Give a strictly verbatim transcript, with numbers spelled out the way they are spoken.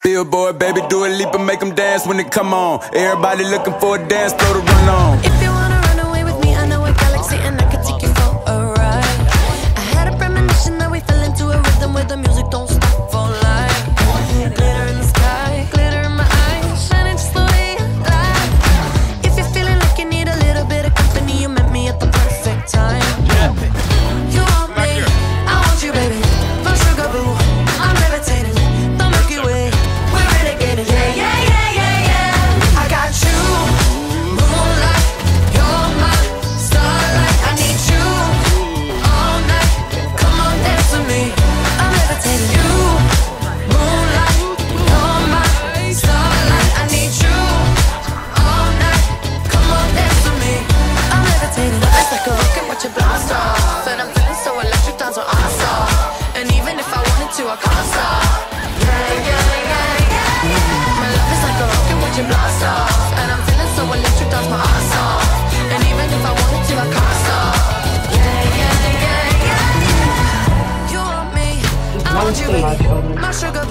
Billboard, baby, do a leap and make them dance when they come on. Everybody looking for a dance floor to run on. If you wanna run away with me, I know a galaxy and I can take you for a ride. I had a premonition that we fell into a rhythm where the music don't stop for life. Glitter in the sky, glitter in my eyes, shining just the way you like. If you're feeling like you need a little bit of company, you met me at the perfect time. You want me, I want you, baby. My sugar boo, I'm levitating. The Milky Way, we're renegading. Yeah, yeah, yeah, yeah, yeah. I got you, moonlight. You're my starlight. I need you all night. Come on, dance with me. I'm levitating. You, moonlight. You're my starlight. I need you all night. Come on, dance with me. I'm levitating. It's like a rocket, watch it blast off. And I'm feeling so electric, dance with us off. And even if I wanted to, I can't stop. Yeah, yeah, yeah, yeah, yeah. My love is like a rocket, watch it blast off. And I'm feeling so electric, dance my ass off. And even if I wanted to, I can't stop. Yeah, yeah, yeah, yeah. You want me, I want you, baby. My sugar